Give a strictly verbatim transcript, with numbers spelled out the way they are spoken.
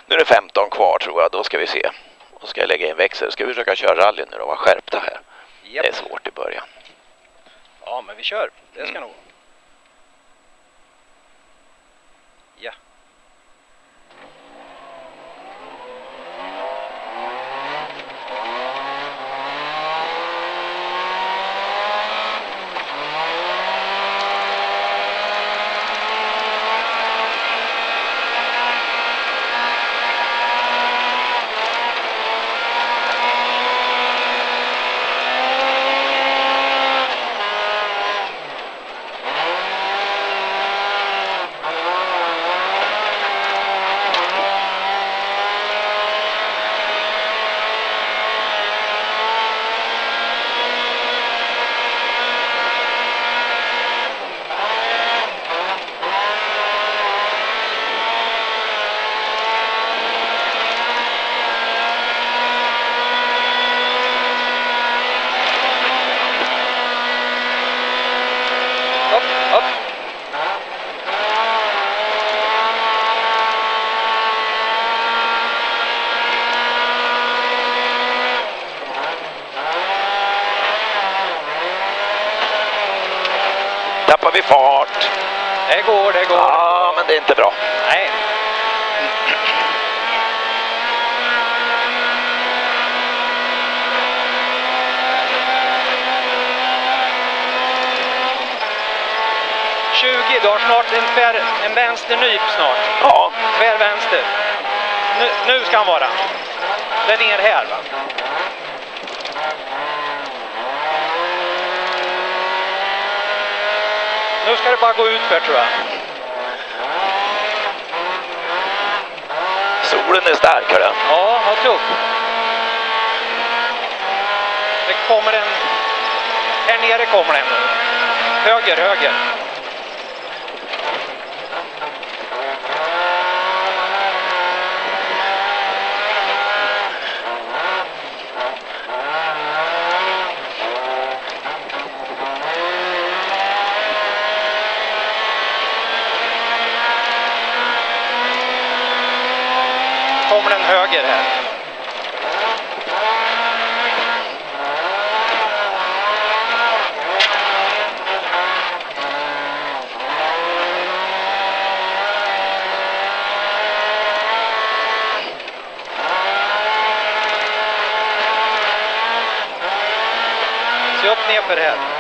Nu är det femton kvar tror jag, då ska vi se. Då ska jag lägga in växel. Ska vi försöka köra rally nu och vara skärpta här. Yep. Det är svårt i början. Ja, men vi kör. Det ska mm. nog. Ja. Tappar vi fart. Det går, det går. Ja, men det är inte bra. Nej. tjugo, du har snart en, tvär, en vänsternyp snart. Ja. Tvär vänster. Nu, nu ska han vara. Det är ner här, va? Nu ska det bara gå ut för, tror jag. Solen är stark, hörru. Ja, vad tuff. Det kommer en... Här nere kommer den nu. Höger, höger. Kommer den höger här. Se upp ner för det här.